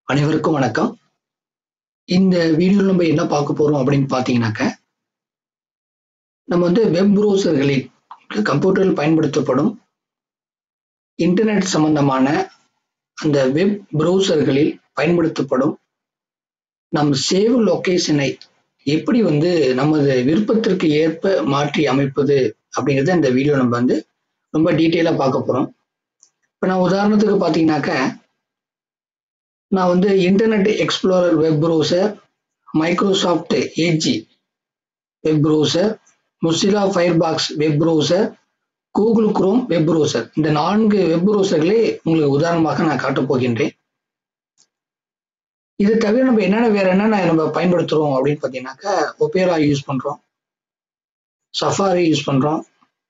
அனைவருக்கும் வணக்கம். இந்த வீடியோல நம்ம என்ன பார்க்க போறோம் அப்படின்னு பார்த்தீங்கன்னாக்க, நம்ம வெப் ப்ரௌசர்களில் கம்ப்யூட்டரில் பயன்படுத்தப்படும் இன்டர்நெட் சம்பந்தமான அந்த வெப் ப்ரௌசர்களில் பயன்படுத்தப்படும் நம் சேவ் லொகேஷனை எப்படி நமது விருப்பத்திற்கு ஏற்ப மாற்றி அமைப்பது அப்படிங்கிறத இந்த வீடியோ நம்ம ரொம்ப டீட்டெயிலா பார்க்க போறோம். இப்போ நான் உதாரணத்துக்கு பார்த்தீங்கன்னாக்க, நான் Internet Explorer web browser, Microsoft Edge web browser, Mozilla Firefox web browser, Google Chrome web browser, இந்த 4 வெப் ப்ரௌசர்களே உங்களுக்கு உதாரணமாக நான் காட்டப் போகின்றேன். இது தவிர நம்ம வேற என்னென்ன நம்ம பயன்படுத்துறோம் அப்படின்னு பார்த்தீங்கன்னாக்கா, ஒபேரா யூஸ் பண்றோம், சஃபாரி யூஸ் பண்றோம்.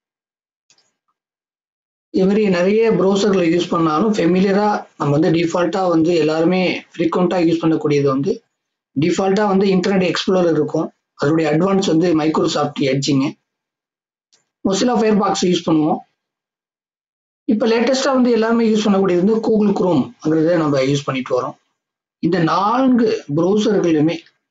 இது மாதிரி நிறைய ப்ரௌசர்களை யூஸ் பண்ணாலும் ஃபெமிலியரா நம்ம டிஃபால்ட்டா எல்லாருமே ஃப்ரீக்வெண்டா யூஸ் பண்ணக்கூடியது டிஃபால்ட்டா இன்டர்நெட் எக்ஸ்ப்ளோரர் இருக்கும். அதோடைய அட்வான்ஸ் மைக்ரோசாஃப்ட் எட்ஜுங்க. மொசில்லா ஃபயர்பாக்ஸ் யூஸ் பண்ணுவோம். இப்போ லேட்டஸ்டா எல்லாருமே யூஸ் பண்ணக்கூடியது கூகுள் குரோம்ங்கிறத நம்ம யூஸ் பண்ணிட்டு வரோம். இந்த 4 ப்ரௌசர்களுமே,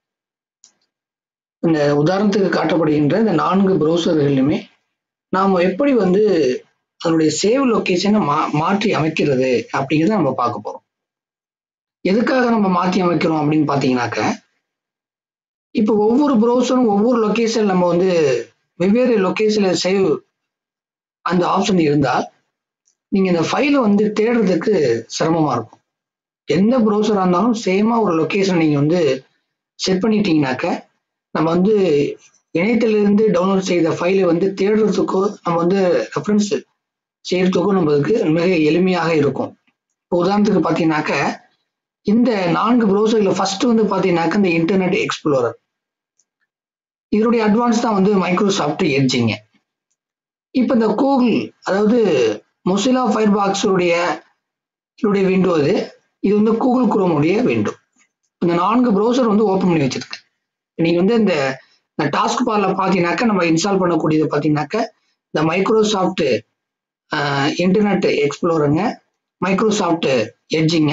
இந்த உதாரணத்துக்கு காட்டப்படுகின்ற இந்த 4 ப்ரௌசர்களுமே நாம எப்படி அதனுடைய சேவ் லொகேஷனை மாற்றி அமைக்கிறது அப்படிங்கிறத நம்ம பார்க்க போறோம். எதுக்காக நம்ம மாற்றி அமைக்கிறோம் அப்படின்னு பார்த்தீங்கன்னாக்க, இப்போ ஒவ்வொரு ப்ரௌசரும் ஒவ்வொரு லொகேஷன் நம்ம வெவ்வேறு லொகேஷன்ல சேவ் அந்த ஆப்ஷன் இருந்தால் நீங்க இந்த ஃபைலை தேடுறதுக்கு சிரமமா இருக்கும். எந்த ப்ரௌசரா இருந்தாலும் சேமா ஒரு லொகேஷன் நீங்க செட் பண்ணிட்டீங்கன்னாக்க, நம்ம இணையத்திலிருந்து டவுன்லோட் செய்த ஃபைலை தேடுறதுக்கோ நம்ம ரெஃபரன்ஸ் செய்யறதுக்கோ நம்மளுக்கு மிக எளிமையாக இருக்கும். இப்போ உதாரணத்துக்கு பார்த்தீங்கன்னாக்க, இந்த 4 ப்ரௌசர்ல ஃபர்ஸ்ட் பார்த்தீங்கன்னாக்க இந்த இன்டர்நெட் எக்ஸ்ப்ளோரர், இதனுடைய அட்வான்ஸ் தான் மைக்ரோசாஃப்ட் எட்ஜுங்க. இப்போ இந்த கூகுள், அதாவது மொசில்லா ஃபயர்பாக்ஸ் உடைய விண்டோ இது கூகுள் குரோம் உடைய விண்டோ. இந்த 4 ப்ரௌசர் ஓபன் பண்ணி வச்சிருக்கேன். நீங்க இந்த டாஸ்க் பார்ல பாத்தீங்கன்னாக்க, நம்ம இன்ஸ்டால் பண்ணக்கூடியது பாத்தீங்கன்னாக்க இந்த மைக்ரோசாஃப்ட் இன்டர்நெட் எக்ஸ்ப்ளோரருங்க, மைக்ரோசாஃப்ட் எட்ஜுங்க,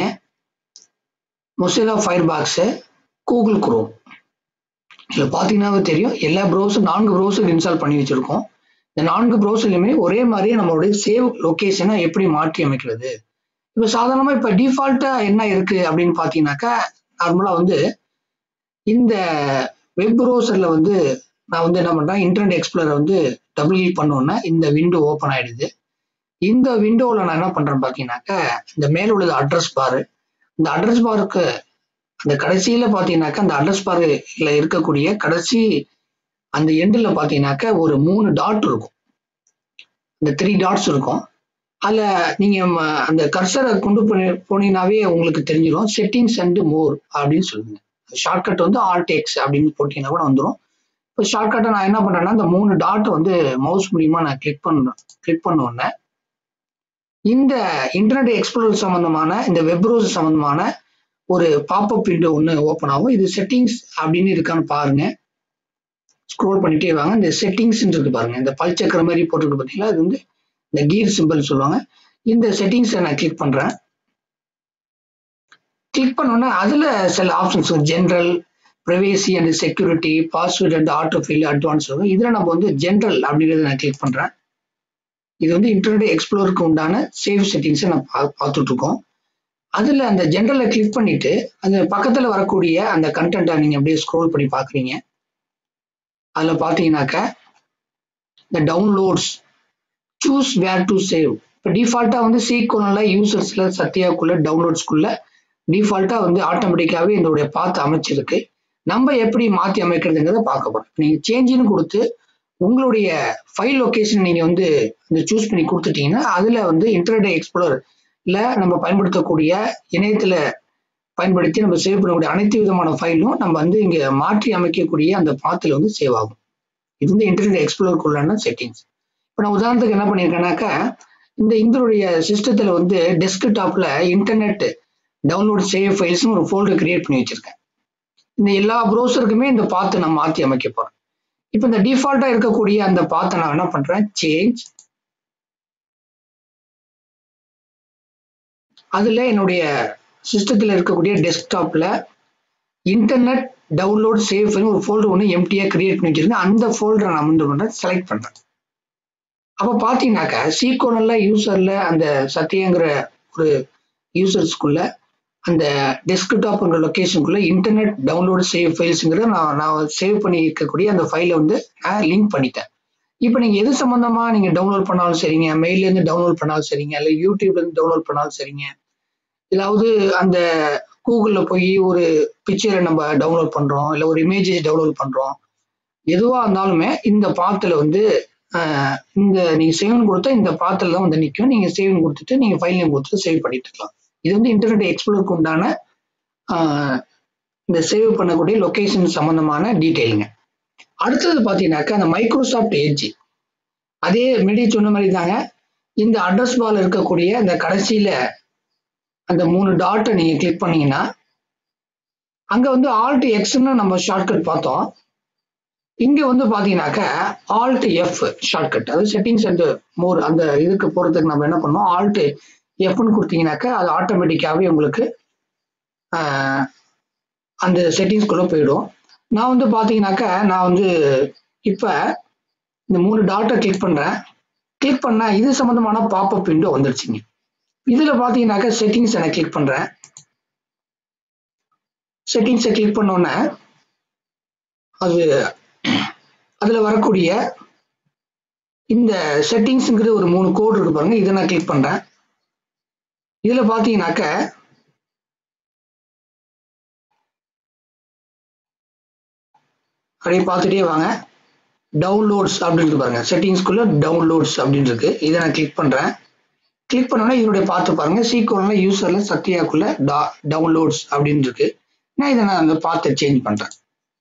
மொசில்லா ஃபயர்பாக்ஸ், கூகுள் குரோம். இதுல பாத்தீங்கன்னா தெரியும், எல்லா ப்ரௌசர் 4 ப்ரௌசர் இன்ஸ்டால் பண்ணி வச்சிருக்கோம். இந்த 4 ப்ரௌசர்லயுமே ஒரே மாதிரியே நம்மளுடைய சேவ் லொகேஷனை எப்படி மாற்றி அமைக்கிறது. இப்ப சாதாரணமா இப்ப டிஃபால்ட்டா என்ன இருக்கு அப்படின்னு பாத்தீங்கன்னாக்கா, நார்மலா இந்த வெப் ப்ரௌசர்ல நான் என்ன பண்றேன், இன்டர்நெட் எக்ஸ்ப்ளோரர் டபுள் கிளிக் பண்ணோன்னா இந்த விண்டோ ஓபன் ஆயிடுது. இந்த விண்டோல நான் என்ன பண்றேன் பாத்தீங்கன்னாக்கா, இந்த மேல உள்ளது அட்ரஸ் பாரு. இந்த அட்ரஸ் பாருக்கு அந்த கடைசியில பாத்தீங்கன்னாக்கா, அந்த அட்ரஸ் பார்ல இருக்கக்கூடிய கடைசி அந்த எண்ட்ல பாத்தீங்கன்னாக்கா ஒரு 3 டாட் இருக்கும். இந்த 3 டாட்ஸ் இருக்கும். அதுல நீங்க அந்த கர்சரை கொண்டு போனீங்கன்னாவே உங்களுக்கு தெரிஞ்சிடும். செட்டிங்ஸ் அண்ட் மோர் அப்படின்னு சொல்லுங்க. ஷார்ட்கட் ஆல்ட் எக்ஸ் அப்படின்னு போட்டீங்கன்னா கூட வந்துடும். இப்போ ஷார்ட்கட்டை நான் என்ன பண்றேன்னா, இந்த 3 டாட் மவுஸ் மூலியமா நான் கிளிக் பண்ண உடனே இந்த இன்டர்நெட் எக்ஸ்ப்ளோரர் சம்பந்தமான, இந்த வெப் ப்ரௌசர் சம்பந்தமான ஒரு பாப்அப் விண்டோ ஒன்று ஓப்பன் ஆகும். இது செட்டிங்ஸ் அப்படின்னு இருக்கான்னு பாருங்க. ஸ்க்ரோல் பண்ணிட்டே வாங்க. இந்த செட்டிங்ஸ் இருக்கு பாருங்க, இந்த பல் சக்கர மாதிரி போட்டுருக்கு பார்த்தீங்களா, அது இந்த கீர் சிம்பிள் சொல்லுவாங்க. இந்த செட்டிங்ஸை நான் கிளிக் பண்றேன். கிளிக் பண்ணோன்னா அதுல சில options general, privacy and security, password and autofill, advance வரும். இதுல நம்ம ஜென்ரல் அப்படிங்கிறத நான் கிளிக் பண்றேன். இது இன்டர்நெட் எக்ஸ்ப்ளோருக்கு உண்டான சேவ் செட்டிங்ஸை நான் பார்த்துட்டு இருக்கோம். அதுல அந்த ஜென்ரலை கிளிக் பண்ணிட்டு அந்த பக்கத்துல வரக்கூடிய அந்த கண்டென்ட்டை நீங்க அப்படியே ஸ்க்ரோல் பண்ணி பாக்குறீங்க. அதுல பாத்தீங்கன்னாக்க இந்த downloads, choose where to save. இப்போ டிஃபால்ட்டா சீக்வல்ல யூசர்ஸ்ல சத்யாக்குள்ள டவுன்லோட்ஸ்குள்ள டிஃபால்ட்டா ஆட்டோமேட்டிக்காவே இதோடைய பாத்து அமைச்சிருக்கு. நம்ம எப்படி மாத்தி அமைக்கிறதுங்கிறத பார்க்க போறோம். நீங்க சேஞ்சுன்னு கொடுத்து உங்களுடைய ஃபைல் லொகேஷன் நீங்க இந்த சூஸ் பண்ணி கொடுத்துட்டீங்கன்னா, அதுல இன்டர்நெட் எக்ஸ்ப்ளோரர்ல நம்ம பயன்படுத்தக்கூடிய இணையத்துல பயன்படுத்தி நம்ம சேவ் பண்ணக்கூடிய அனைத்து விதமான ஃபைலும் நம்ம இங்க மாற்றி அமைக்கக்கூடிய அந்த பாத்துல சேவ் ஆகும். இது இன்டர்நெட் எக்ஸ்ப்ளோருக்குள்ளான செட்டிங்ஸ். இப்போ நான் உதாரணத்துக்கு என்ன பண்ணியிருக்கேன்னாக்கா, இதனுடைய சிஸ்டத்துல டெஸ்க்டாப்ல இன்டர்நெட் டவுன்லோட் சேவ் ஃபைல்ஸ் ஒரு ஃபோல்டர் கிரியேட் பண்ணி வச்சிருக்கேன். இந்த எல்லா ப்ரௌசருக்குமே இந்த பாத்தை நான் மாற்றி அமைக்க போறேன். இப்போ இந்த டிஃபால்ட்டா இருக்கக்கூடிய அந்த பாத்தை நான் என்ன பண்றேன், சேஞ்ச், அதுல என்னுடைய சிஸ்டத்தில் இருக்கக்கூடிய டெஸ்க்டாப்ல இன்டர்நெட் டவுன்லோட் சேவ் ஒரு ஃபோல்டர் ஒன்று எம்டியா கிரியேட் பண்ணி வச்சிருக்கேன். அந்த ஃபோல்டரை நான் வந்து பண்றேன், செலக்ட் பண்றேன். அப்ப பாத்தீங்கன்னாக்கா சீகோனல்ல யூசர்ல அந்த சத்யாங்கிற ஒரு யூசர்ஸ்குள்ள அந்த டெஸ்க்டாப்ங்கிற லொகேஷனுக்குள்ள இன்டர்நெட் டவுன்லோட் சேவ் ஃபைல்ஸ்ங்கிறத நான் சேவ் பண்ணி இருக்கக்கூடிய அந்த ஃபைலை வந்து நான் லிங்க் பண்ணிட்டேன். இப்போ நீங்க எது சம்பந்தமா நீங்க டவுன்லோட் பண்ணாலும் சரிங்க, மெயில இருந்து டவுன்லோட் பண்ணாலும் சரிங்க, இல்ல யூடியூப்ல இருந்து டவுன்லோட் பண்ணாலும் சரிங்க, இல்லாவது அந்த கூகுள்ல போய் ஒரு பிக்சரை நம்ம டவுன்லோட் பண்றோம், இல்ல ஒரு இமேஜஸ் டவுன்லோட் பண்றோம், எதுவா இருந்தாலுமே இந்த பாத்துல வந்து இந்த நீங்க சேவ்னு கொடுத்தா இந்த பாத்துல தான் வந்து நிற்கும். நீங்க சேவ் கொடுத்துட்டு நீங்க ஃபைல் நேம் கொடுத்துட்டு சேவ் பண்ணிட்டு இருக்கலாம். இது வந்து இன்டர்நெட் எக்ஸ்ப்ளோருக்கு உண்டான இந்த சேவ் பண்ணக்கூடிய லொகேஷன் சம்பந்தமான டீட்டெயிலுங்க. அடுத்தது பாத்தீங்கன்னாக்கா அந்த மைக்ரோசாஃப்ட் எட்ஜ், அதே முன்னாடி சொன்ன மாதிரி தாங்க. இந்த அட்ரஸ் பால் இருக்கக்கூடிய அந்த கடைசியில அந்த 3 டாட்டை நீங்க கிளிக் பண்ணீங்கன்னா அங்க வந்து ஆல்ட் எக்ஸ்ன்னு நம்ம ஷார்ட்கட் பார்த்தோம். இங்க வந்து பாத்தீங்கன்னாக்கா ஆல்ட் எஃப் ஷார்ட்கட், அதாவது செட்டிங்ஸ் அண்ட் மோர் அந்த இதுக்கு போறதுக்கு நம்ம என்ன பண்ணோம், ஆல்ட் எஃப்னு கொடுத்தீங்கன்னாக்கா அது ஆட்டோமேட்டிக்காவே உங்களுக்கு அந்த செட்டிங்ஸ்குள்ள போயிடும். நான் வந்து பாத்தீங்கன்னாக்கா நான் வந்து இப்ப இந்த 3 டாட்டை கிளிக் பண்றேன். கிளிக் பண்ணா இது சம்பந்தமான பாப்அப் விண்டோ வந்துருச்சுங்க. இதுல பாத்தீங்கன்னாக்கா செட்டிங்ஸ் நான் கிளிக் பண்றேன். செட்டிங்ஸை கிளிக் பண்ணோன்னே அது அதுல வரக்கூடிய இந்த செட்டிங்ஸ்ங்கிறது ஒரு 3 கோட் இருக்கு பாருங்க, இதை நான் கிளிக் பண்றேன். இதுல பாத்தீங்கன்னாக்க அப்படியே பார்த்துட்டே வாங்க. டவுன்லோட்ஸ் அப்படின்னு இருக்கு பாருங்க, செட்டிங்ஸ்குள்ள டவுன்லோட்ஸ் அப்படின்னு இருக்கு, இதை நான் கிளிக் பண்றேன். கிளிக் பண்ணோன்னா இதனுடைய பார்த்து பாருங்க, சீக்கோன்ல யூசர்ல சத்யாக்குள்ள டவுன்லோட்ஸ் அப்படின்னு இருக்கு. நான் இதை அந்த பார்த்து சேஞ்ச் பண்றேன்.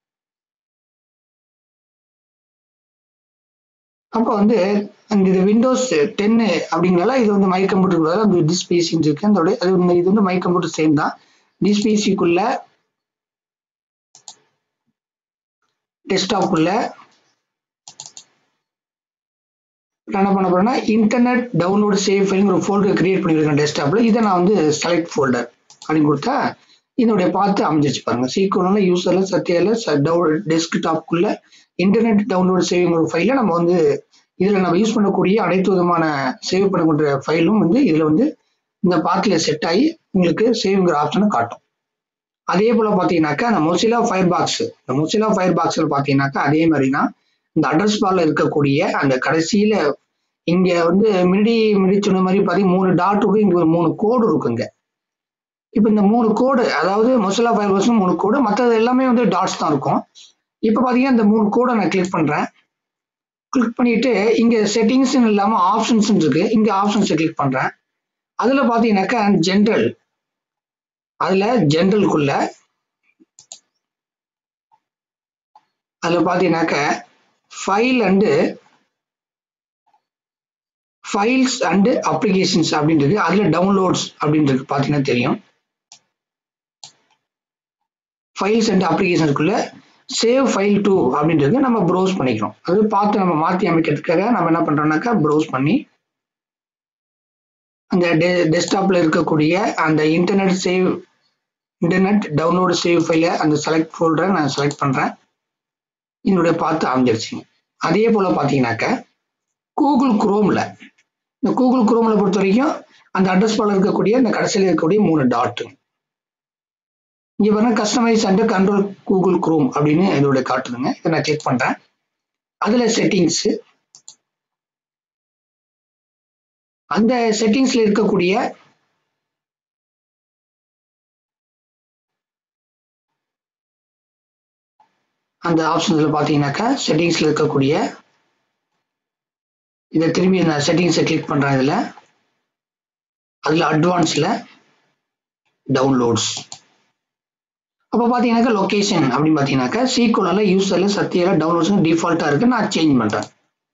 அப்போ வந்து அந்த இது விண்டோஸ் 10 அப்படிங்கிறனால இது வந்து மை கம்ப்யூட்டர் அந்த டிஸ் பிசின்னு இருக்கு. அதோட இது வந்து மை கம்ப்யூட்டர் சேம் தான். டிஸ் பிசிக்குள்ள டெஸ்க்டாப்புக்குள்ள என்ன பண்ண போறேன்னா இன்டர்நெட் டவுன்லோட் சேவ் ஃபைல்ங்கிற ஒரு ஃபோல்டர் கிரியேட் பண்ணிருக்கேன் டெஸ்க்டாப்ல. இதை நான் வந்து செலக்ட் ஃபோல்டர் அப்படின்னு கொடுத்தா இதனுடைய பார்த்து அமைஞ்சிச்சு பாருங்க. சீக்கிரம் யூசர்ல சத்யால டெஸ்க்டாப்புக்குள்ள இன்டர்நெட் டவுன்லோட் சேவிங் ஒரு ஃபைலை நம்ம வந்து இதுல நம்ம யூஸ் பண்ணக்கூடிய அனைத்து விதமான சேவ் பண்ணக்கூடிய ஃபைலும் வந்து இதுல வந்து இந்த பாத்துல செட் ஆகி உங்களுக்கு சேவ்ங்கிற ஆப்ஷனை காட்டும். அதே போல பாத்தீங்கன்னாக்கா அந்த மொசிலா ஃபயர் பாக்ஸ், இந்த மொசிலா ஃபயர் பாக்ஸ்ல பாத்தீங்கன்னாக்கா அதே மாதிரிதான் இந்த அட்ரஸ் பார்ல இருக்கக்கூடிய அந்த கடைசியில இங்க வந்து மிடி சொன்ன மாதிரி பாத்தீங்கன்னா 3 டாட் இருக்கு, இங்க ஒரு 3 கோடு இருக்குங்க. இப்ப இந்த 3 கோடு, அதாவது மொசிலா ஃபயர் பாக்ஸ் 3 கோடு, மற்றது எல்லாமே வந்து டாட்ஸ் தான் இருக்கும். இப்ப பாத்தீங்கன்னா இந்த 3 கோடை நான் கிளிக் பண்றேன். கிளிக் பண்ணிட்டு இங்க செட்டிங்ஸ் இல்லாம ஆப்ஷன்ஸ் இருக்கு, இங்க ஆப்ஷன்ஸ் கிளிக் பண்றேன். அதுல பாத்தீங்கன்னாக்கா ஜென்ரல், அதுல ஜென்ரலுக்குள்ள அதுல பாத்தீங்கன்னாக்க ஃபைல்ஸ் அண்ட் அப்ளிகேஷன்ஸ் அப்படின்றது, அதுல டவுன்லோட்ஸ் அப்படின்றது பாத்தீங்கன்னா தெரியும். ஃபைல்ஸ் அண்ட் அப்ளிகேஷனுக்குள்ள சேவ் ஃபைல் டு அப்படின்றது நம்ம ப்ரௌஸ் பண்ணிக்கிறோம். அது பார்த்து நம்ம மாற்றி அமைக்கிறதுக்காக நம்ம என்ன பண்றோம்னாக்கா ப்ரௌஸ் பண்ணி அந்த டெஸ்க்டாப்ல இருக்கக்கூடிய அந்த இன்டர்நெட் டவுன்லோட் சேவ் ஃபைலை அந்த செலக்ட் ஃபோல்டரை நான் செலக்ட் பண்றேன். என்னுடைய பார்த்து அமைஞ்சிருச்சுங்க. அதே போல பாத்தீங்கன்னாக்க கூகுள் குரோம்ல, இந்த கூகுள் குரோம்ல பொறுத்த வரைக்கும் அந்த அட்ரஸ் பால இருக்கக்கூடிய அந்த கடைசியில் இருக்கக்கூடிய 3 டாட் இங்க பாருங்க, customise and control Google Chrome அப்படின்னு இதோட காட்டுதுங்க. இதை நான் கிளிக் பண்றேன். அதுல செட்டிங்ஸ், அந்த செட்டிங்ஸ்ல இருக்கக்கூடிய அந்த ஆப்ஷன்ஸ்ல பாத்தீங்கன்னாக்கா செட்டிங்ஸ்ல இருக்கக்கூடிய இதை திரும்பி நான் செட்டிங்ஸை கிளிக் பண்றேன். அதுல அட்வான்ஸ்ல டவுன்லோட்ஸ், அப்ப பாத்தீங்கன்னாக்கா லொகேஷன் அப்படின்னு பாத்தீங்கன்னாக்கா சீக்கோல யூசர்ல சத்யால டவுன்லோட்ஸ் டிஃபால்ட்டா இருக்கு, நான் சேஞ்ச் பண்றேன்.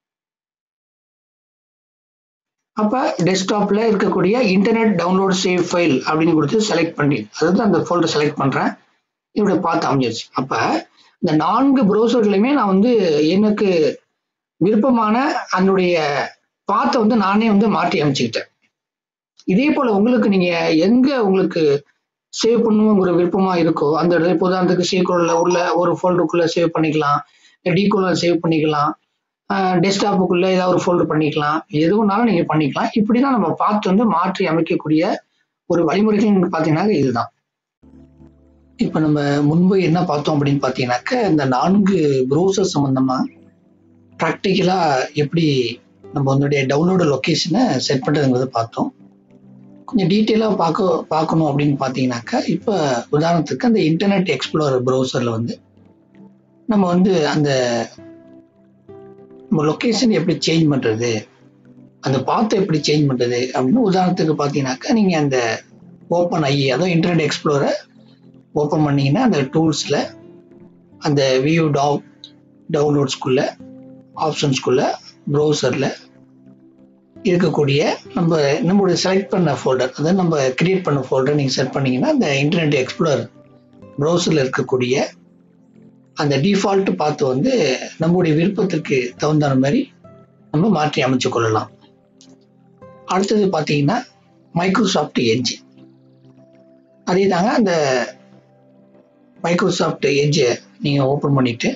அப்ப டெஸ்க்டாப்ல இருக்கக்கூடிய இன்டர்நெட் டவுன்லோட் சேவ் ஃபைல் அப்படின்னு கொடுத்து செலக்ட் பண்ணி, அதாவது அந்த ஃபோல்டர் செலக்ட் பண்றேன். இப்படி பார்த்து அமைஞ்சிருச்சு. அப்ப இந்த 4 ப்ரௌசர்களையுமே நான் வந்து எனக்கு விருப்பமான அதனுடைய பாத்தை வந்து நானே வந்து மாற்றி அமைச்சுக்கிட்டேன். இதே போல உங்களுக்கு நீங்க எங்க உங்களுக்கு சேவ் பண்ணணுங்கிற விருப்பமா இருக்கோ அந்த இடத்துல இப்போ உதாரணத்துக்கு சீக்குள்ள உள்ள ஒரு ஃபோல்டருக்குள்ள சேவ் பண்ணிக்கலாம், டிக்குள்ள சேவ் பண்ணிக்கலாம், டெஸ்க்டாப்புக்குள்ள ஏதாவது ஒரு ஃபோல்டர் பண்ணிக்கலாம், எதுவும்னாலும் நீங்க பண்ணிக்கலாம். இப்படிதான் நம்ம பார்த்து வந்து மாற்றி அமைக்கக்கூடிய ஒரு வழிமுறைகள் பார்த்தீங்கன்னா இதுதான். இப்ப நம்ம முன்பு என்ன பார்த்தோம் அப்படின்னு பார்த்தீங்கன்னாக்க இந்த 4 ப்ரௌசர் சம்பந்தமா ப்ராக்டிக்கலா எப்படி நம்ம வந்து டவுன்லோடு லொகேஷனை செட் பண்றதுங்கிறத பார்த்தோம். கொஞ்சம் டீட்டெயிலாக பார்க்கணும் அப்படின்னு பார்த்தீங்கன்னாக்கா இப்போ உதாரணத்துக்கு அந்த இன்டர்நெட் எக்ஸ்ப்ளோரர் ப்ரௌசரில் வந்து நம்ம வந்து அந்த லொக்கேஷன் எப்படி சேஞ்ச் பண்ணுறது, அந்த பாத்தை எப்படி சேஞ்ச் பண்ணுறது அப்படின்னு உதாரணத்துக்கு பார்த்தீங்கன்னாக்கா நீங்கள் அந்த ஓப்பன் ஐ அதாவது இன்டர்நெட் எக்ஸ்ப்ளோரை ஓப்பன் பண்ணீங்கன்னா அந்த டூல்ஸில் அந்த வியூ டவுன்லோட்ஸ்குள்ள ஆப்ஷன்ஸ்குள்ள ப்ரௌசரில் இருக்கக்கூடிய நம்மளுடைய செலக்ட் பண்ண ஃபோல்டர், அதாவது நம்ம கிரியேட் பண்ண ஃபோல்டர் நீங்கள் செட் பண்ணீங்கன்னா அந்த இன்டர்நெட் எக்ஸ்ப்ளோரர் ப்ரௌசரில் இருக்கக்கூடிய அந்த டிஃபால்ட் பார்த்து வந்து நம்முடைய விருப்பத்துக்கு தகுந்த மாதிரி நம்ம மாற்றி அமைச்சு கொள்ளலாம். அடுத்தது பார்த்தீங்கன்னா மைக்ரோசாஃப்ட் எட்ஜ். அதே தாங்க அந்த மைக்ரோசாஃப்ட் எட்ஜை நீங்கள் ஓப்பன் பண்ணிட்டு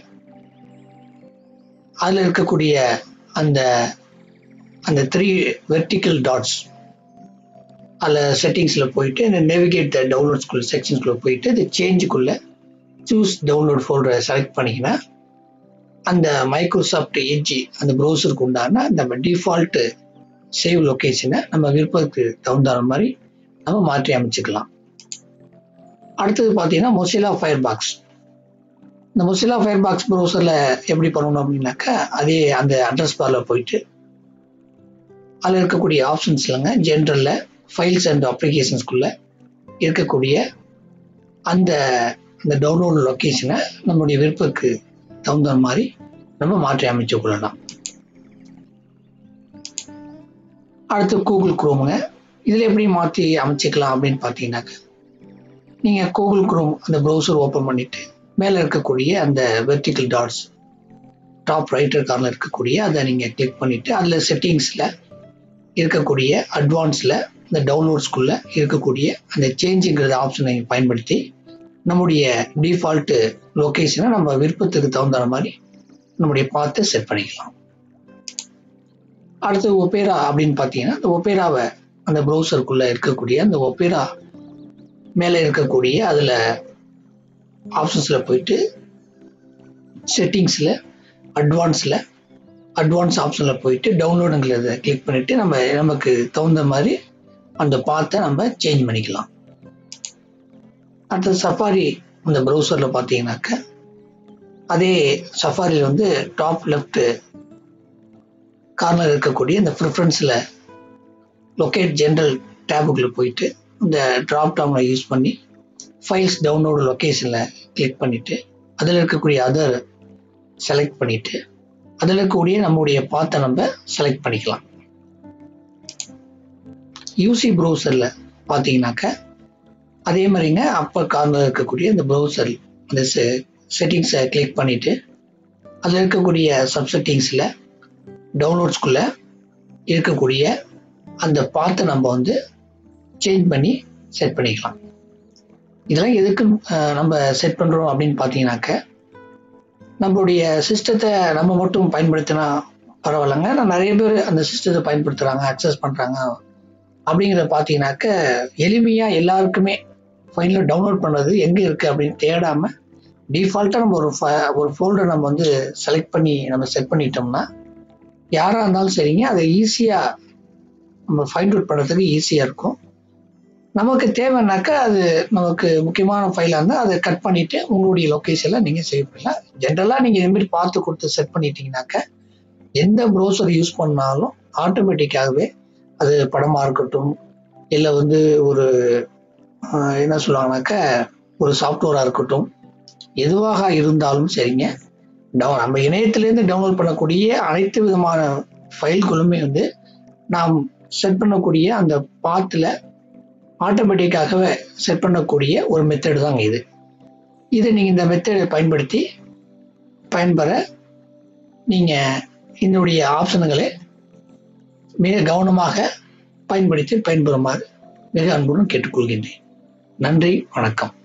அதில் இருக்கக்கூடிய அந்த அந்த 3 வெர்டிக்கல் டாட்ஸ் அதில் செட்டிங்ஸில் போயிட்டு இந்த நேவிகேட் டவுன்லோட்ஸ்குள்ள செக்ஷன்ஸ்குள்ளே போயிட்டு இந்த சேஞ்சுக்குள்ளே சூஸ் டவுன்லோட் ஃபோல்டரை செலக்ட் பண்ணிங்கன்னா அந்த மைக்ரோசாஃப்ட் எட்ஜ் அந்த ப்ரௌசருக்கு உண்டான நம்ம டிஃபால்ட் சேவ் லொக்கேஷனை நம்ம விருப்பத்துக்கு தகுந்த மாதிரி நம்ம மாற்றி அமைச்சுக்கலாம். அடுத்தது பார்த்தீங்கன்னா மொசில்லா ஃபயர்பாக்ஸ். இந்த மொசில்லா ஃபயர்பாக்ஸ் ப்ரௌசரில் எப்படி பண்ணணும் அப்படின்னாக்கா அதே அந்த அட்ரஸ் பாரில் போயிட்டு அதில் இருக்கக்கூடிய ஆப்ஷன்ஸ் இல்லைங்க ஜென்ரலில் ஃபைல்ஸ் அண்ட் அப்ளிகேஷன்ஸ்குள்ளே இருக்கக்கூடிய அந்த அந்த டவுன்லோட் லொக்கேஷனை நம்மளுடைய விருப்பத்துக்கு தகுந்த மாதிரி நம்ம மாற்றி அமைச்சு கொள்ளலாம். அடுத்து கூகுள் குரோமுங்க. இதில் எப்படி மாற்றி அமைச்சிக்கலாம் அப்படின்னு பார்த்தீங்கன்னாக்க நீங்கள் கூகுள் குரோம் அந்த ப்ரௌசர் ஓப்பன் பண்ணிவிட்டு மேலே இருக்கக்கூடிய அந்த வெர்டிக்கல் டாட்ஸ் டாப் ரைட்டர் கார்னில் இருக்கக்கூடிய அதை நீங்கள் கிளிக் பண்ணிவிட்டு அதில் செட்டிங்ஸில் இருக்கக்கூடிய அட்வான்ஸில் இந்த டவுன்லோட்ஸ்குள்ளே இருக்கக்கூடிய அந்த சேஞ்சுங்கிறத ஆப்ஷனை பயன்படுத்தி நம்முடைய டிஃபால்ட்டு லொக்கேஷனை நம்ம விருப்பத்துக்கு தகுந்த மாதிரி நம்முடைய பார்த்து செட் பண்ணிக்கலாம். அடுத்து ஒபேரா அப்படின்னு பார்த்தீங்கன்னா அந்த ஒபேராவை அந்த ப்ரௌசருக்குள்ளே இருக்கக்கூடிய அந்த ஒபேரா மேலே இருக்கக்கூடிய அதில் ஆப்ஷன்ஸில் போயிட்டு செட்டிங்ஸில் அட்வான்ஸ் ஆப்ஷனில் போயிட்டு டவுன்லோடுங்கிறத கிளிக் பண்ணிவிட்டு நமக்கு தகுந்த மாதிரி அந்த பாத்தை நம்ம சேஞ்ச் பண்ணிக்கலாம். அடுத்து சஃபாரி அந்த ப்ரௌசரில் பார்த்தீங்கன்னாக்க அதே சஃபாரியில் வந்து டாப் லெஃப்ட் கார்னர் இருக்கக்கூடிய இந்த ப்ரிஃபரன்ஸில் லொக்கேட் ஜென்ரல் டேபுக்குள்ளே போயிட்டு இந்த ட்ராப் டவுனை யூஸ் பண்ணி ஃபைல்ஸ் டவுன்லோடு லொக்கேஷனில் கிளிக் பண்ணிவிட்டு அதில் இருக்கக்கூடிய அதர் செலக்ட் பண்ணிவிட்டு அதில் இருக்கக்கூடிய நம்முடைய பாத்தை நம்ம செலக்ட் பண்ணிக்கலாம். யூசி ப்ரௌசரில் பார்த்தீங்கன்னாக்க அதே மாதிரிங்க அப்பர் கார்னர் இருக்கக்கூடிய இந்த ப்ரௌசர் அந்த செட்டிங்ஸை கிளிக் பண்ணிவிட்டு அதில் இருக்கக்கூடிய சப்செட்டிங்ஸில் டவுன்லோட்ஸ்குள்ளே இருக்கக்கூடிய அந்த பாத்தை நம்ம வந்து சேஞ்ச் பண்ணி செட் பண்ணிக்கலாம். இதெல்லாம் எதுக்கு நம்ம செட் பண்ணுறோம் அப்படின்னு பார்த்தீங்கன்னாக்க நம்மளுடைய சிஸ்டத்தை நம்ம மட்டும் பயன்படுத்தினா பரவாயில்லைங்க, நான் நிறைய பேர் அந்த சிஸ்டத்தை பயன்படுத்துகிறாங்க, அக்சஸ் பண்ணுறாங்க அப்படிங்கிறத பார்த்தீங்கன்னாக்க எளிமையாக எல்லாருக்குமே ஃபைலில் டவுன்லோட் பண்ணுறது எங்கே இருக்குது அப்படின்னு தேடாமல் டிஃபால்ட்டாக நம்ம ஒரு ஃபோல்டர் நம்ம வந்து செலக்ட் பண்ணி நம்ம செட் பண்ணிட்டோம்னா யாராக இருந்தாலும் சரிங்க அதை ஈஸியாக நம்ம ஃபைண்ட் அவுட் பண்ணுறதுக்கு ஈஸியாக இருக்கும். நமக்கு தேவைன்னாக்கா அது நமக்கு முக்கியமான ஃபைலாக இருந்தால் அதை கட் பண்ணிவிட்டு உங்களுடைய லொக்கேஷனில் நீங்கள் சேவ் பண்ணலாம். ஜென்ரலாக நீங்கள் இதுமாரி பார்த்து கொடுத்து செட் பண்ணிட்டீங்கன்னாக்க எந்த ப்ரௌசர் யூஸ் பண்ணாலும் ஆட்டோமேட்டிக்காகவே அது படமாக இருக்கட்டும் இல்லை வந்து ஒரு என்ன சொல்லுவாங்கனாக்க ஒரு சாஃப்ட்வேராக இருக்கட்டும் எதுவாக இருந்தாலும் சரிங்க நம்ம இணையத்திலேருந்து டவுன்லோட் பண்ணக்கூடிய அனைத்து விதமான ஃபைல்களுமே வந்து நாம் செட் பண்ணக்கூடிய அந்த பாத்தில் ஆட்டோமேட்டிக்காகவே செட் பண்ணக்கூடிய ஒரு மெத்தடு தாங்க இது நீங்கள் இந்த மெத்தடை பயன்படுத்தி பயன்பெற நீங்கள் இதனுடைய ஆப்ஷன்களை மிக கவனமாக பயன்படுத்தி பயன்பெறுமாறு மிக அன்புடன் கேட்டுக்கொள்கின்றேன். நன்றி, வணக்கம்.